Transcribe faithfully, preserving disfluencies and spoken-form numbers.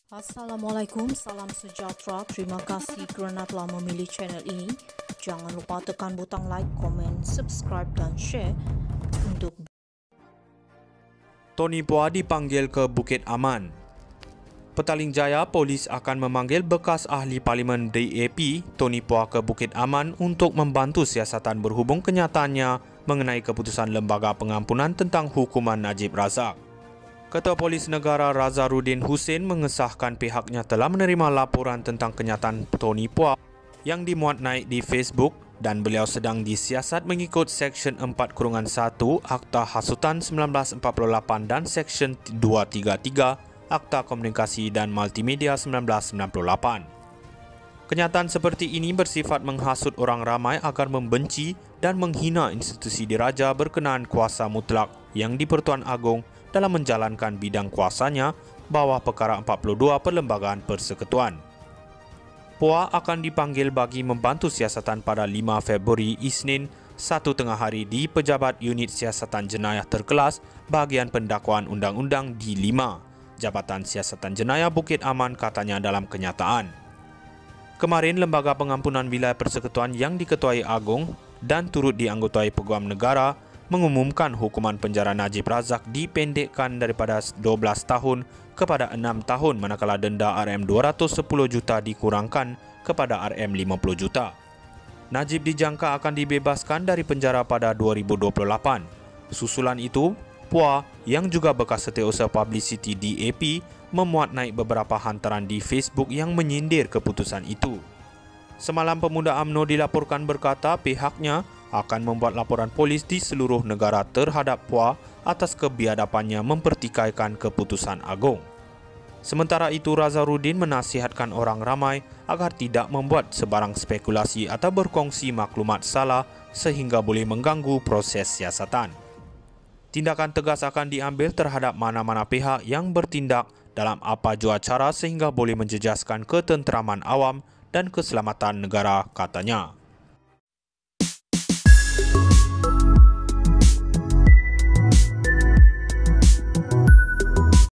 Assalamualaikum, salam sejahtera. Terima kasih kerana telah memilih channel ini. Jangan lupa tekan butang like, komen, subscribe dan share untuk Tony Pua dipanggil ke Bukit Aman. Petaling Jaya, polis akan memanggil bekas ahli Parlimen D A P, Tony Pua ke Bukit Aman untuk membantu siasatan berhubung kenyataannya mengenai keputusan Lembaga Pengampunan tentang hukuman Najib Razak. Ketua Polis Negara Razarudin Hussein mengesahkan pihaknya telah menerima laporan tentang kenyataan Tony Pua yang dimuat naik di Facebook dan beliau sedang disiasat mengikut Seksyen empat satu Akta Hasutan seribu sembilan ratus empat puluh lapan dan Seksyen dua tiga tiga Akta Komunikasi dan Multimedia seribu sembilan ratus sembilan puluh lapan. Kenyataan seperti ini bersifat menghasut orang ramai agar membenci dan menghina institusi diraja berkenaan kuasa mutlak yang di-Pertuan Agong dalam menjalankan bidang kuasanya bawah Perkara empat puluh dua Perlembagaan Persekutuan. Pua akan dipanggil bagi membantu siasatan pada lima Februari Isnin satu tengah hari di Pejabat Unit Siasatan Jenayah Terkelas Bahagian Pendakwaan Undang-Undang D lima, Jabatan Siasatan Jenayah Bukit Aman, katanya dalam kenyataan. Kemarin, Lembaga Pengampunan Wilayah Persekutuan yang diketuai Agong dan turut dianggotai Peguam Negara mengumumkan hukuman penjara Najib Razak dipendekkan daripada dua belas tahun kepada enam tahun manakala denda R M dua ratus sepuluh juta dikurangkan kepada R M lima puluh juta. Najib dijangka akan dibebaskan dari penjara pada dua ribu dua puluh lapan. Susulan itu, Pua yang juga bekas setiausaha publicity D A P memuat naik beberapa hantaran di Facebook yang menyindir keputusan itu. Semalam Pemuda U M N O dilaporkan berkata pihaknya akan membuat laporan polis di seluruh negara terhadap Pua atas kebiadapannya mempertikaikan keputusan Agong. Sementara itu, Razarudin menasihatkan orang ramai agar tidak membuat sebarang spekulasi atau berkongsi maklumat salah sehingga boleh mengganggu proses siasatan. Tindakan tegas akan diambil terhadap mana-mana pihak yang bertindak dalam apa jua cara sehingga boleh menjejaskan ketenteraman awam dan keselamatan negara, katanya.